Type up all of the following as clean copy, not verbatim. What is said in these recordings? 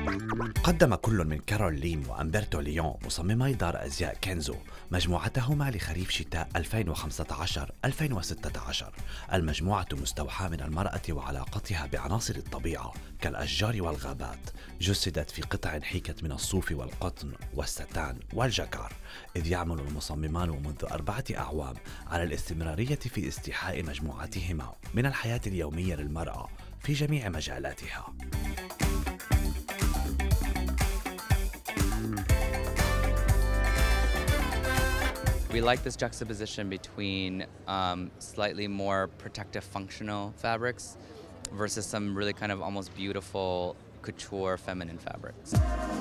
قدم كل من كارول ليم وأمبرتو ليون مصممي دار أزياء كينزو مجموعتهما لخريف شتاء 2015-2016. المجموعة مستوحاة من المرأة وعلاقتها بعناصر الطبيعة كالأشجار والغابات، جسدت في قطع حيكت من الصوف والقطن والستان والجكار، إذ يعمل المصممان منذ 4 أعوام على الاستمرارية في استيحاء مجموعتهما من الحياة اليومية للمرأة في جميع مجالاتها. We like this juxtaposition between slightly more protective functional fabrics versus some really kind of almost beautiful couture feminine fabrics.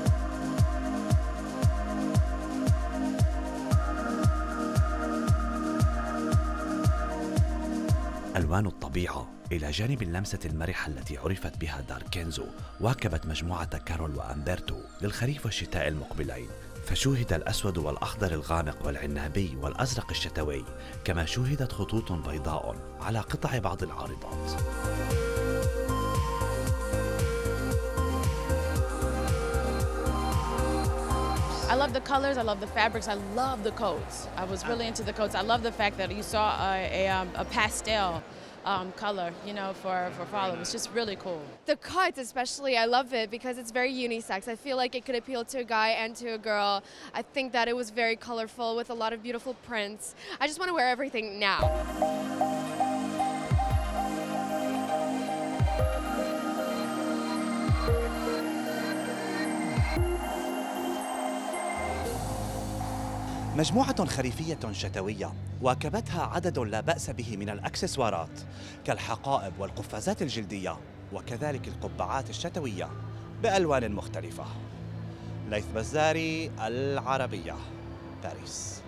ألوان الطبيعة إلى جانب اللمسة المرحة التي عرفت بها دار كينزو واكبت مجموعة كارول وأمبرتو للخريف والشتاء المقبلين، فشوهد الأسود والأخضر الغامق والعنابي والأزرق الشتوي، كما شوهدت خطوط بيضاء على قطع بعض العارضات. I love the colors, I love the fabrics, I love the coats. I was really into the coats. I love the fact that you saw a pastel color, you know, for fall. It was just really cool. The cuts especially, I love it because it's very unisex. I feel like it could appeal to a guy and to a girl. I think that it was very colorful with a lot of beautiful prints. I just want to wear everything now. مجموعة خريفية شتوية واكبتها عدد لا بأس به من الأكسسوارات كالحقائب والقفازات الجلدية وكذلك القبعات الشتوية بألوان مختلفة. ليث بزاري، العربية، باريس.